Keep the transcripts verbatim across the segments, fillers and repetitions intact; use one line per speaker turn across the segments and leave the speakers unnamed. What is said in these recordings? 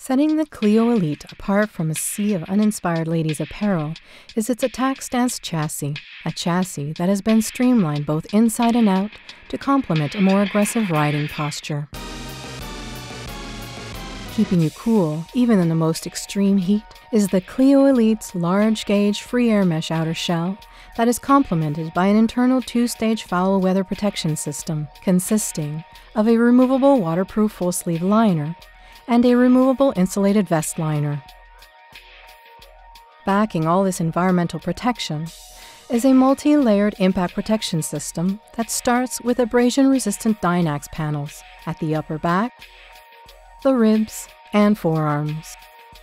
Setting the Clio Elite apart from a sea of uninspired ladies' apparel is its attack stance chassis, a chassis that has been streamlined both inside and out to complement a more aggressive riding posture. Keeping you cool, even in the most extreme heat, is the Clio Elite's large-gauge free air mesh outer shell that is complemented by an internal two-stage foul weather protection system consisting of a removable waterproof full-sleeve liner and a removable insulated vest liner. Backing all this environmental protection is a multi-layered impact protection system that starts with abrasion-resistant Dynax panels at the upper back, the ribs, and forearms.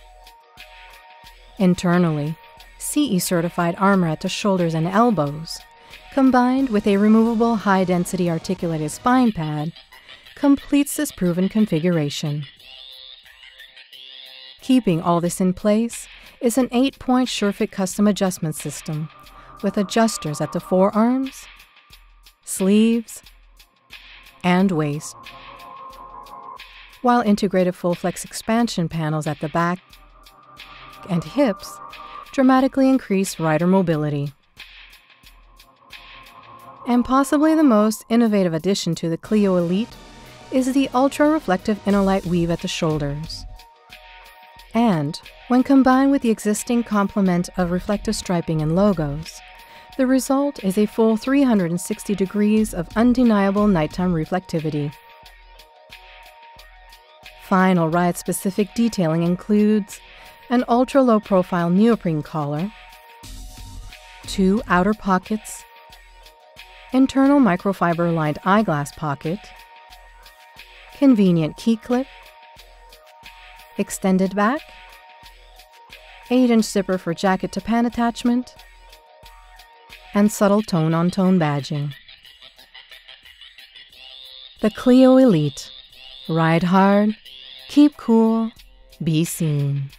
Internally, C E-certified armor at the shoulders and elbows, combined with a removable high-density articulated spine pad, completes this proven configuration. Keeping all this in place is an eight-point SureFit custom adjustment system with adjusters at the forearms, sleeves, and waist, while integrated full-flex expansion panels at the back and hips dramatically increase rider mobility. And possibly the most innovative addition to the Clio Elite is the ultra-reflective Innolight weave at the shoulders. And, when combined with the existing complement of reflective striping and logos, the result is a full three hundred sixty degrees of undeniable nighttime reflectivity. Final ride-specific detailing includes an ultra-low profile neoprene collar, two outer pockets, internal microfiber-lined eyeglass pocket, convenient key clip, extended back, eight inch zipper for jacket to pant attachment, and subtle tone-on-tone badging. The Clio Elite. Ride hard, keep cool, be seen.